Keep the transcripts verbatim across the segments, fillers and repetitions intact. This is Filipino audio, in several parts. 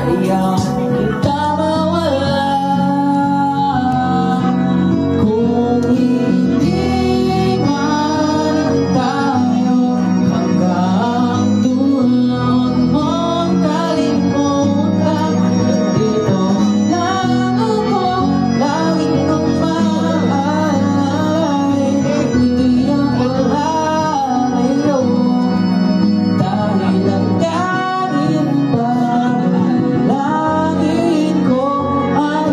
Ayaw kita mawala. Kung hindi man tayo hanggang tulad mong kalimutan, dito lang ako laging kong mahal. Hindi ako lalayo dahil ang tanging panalangin ko ay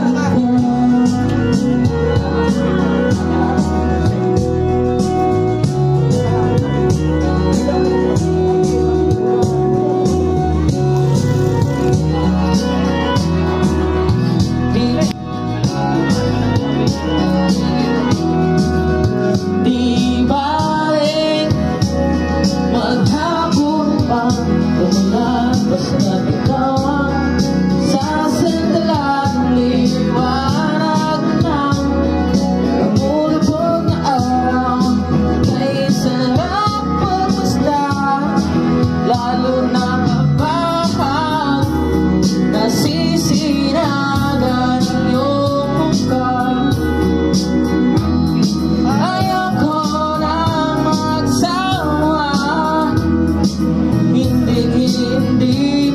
di balik maghapon pa umulan, basta't ikaw sa sandalang liwanag ng lumulubog na araw. Kay sarap pagmasdan, lalo na kapag nasisinagan ang iyong mukha. Ayoko nang magsawa, hindi, hindi